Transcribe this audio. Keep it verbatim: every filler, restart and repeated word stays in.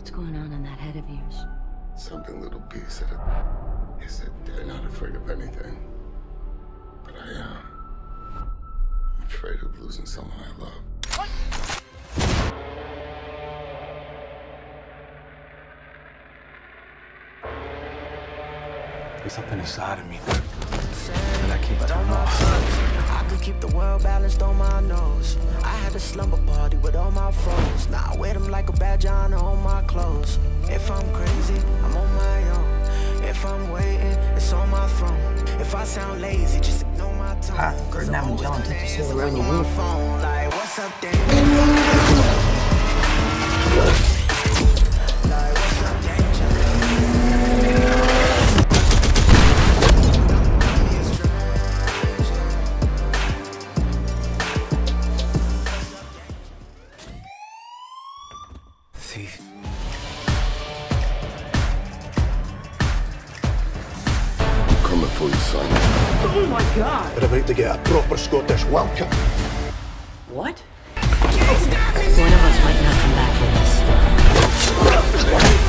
What's going on in that head of yours? Something little B said it. He said they're not afraid of anything. But I am. I'm afraid of losing someone I love. What? There's something inside of me that I keep turning off. I could keep the world balanced on my nose. I had a slumber party with all my foes. Now I wear them like a badge on all my clothes. If I'm crazy, I'm on my own. If I'm waiting, it's on my throne. If I sound lazy, just ignore my tone. Ah, good namen John, take you see when you move. Like, what's up, Dan? Thief. Coming for you, son. Oh my God! We're about to get a proper Scottish welcome. What? One of us might not come back from this.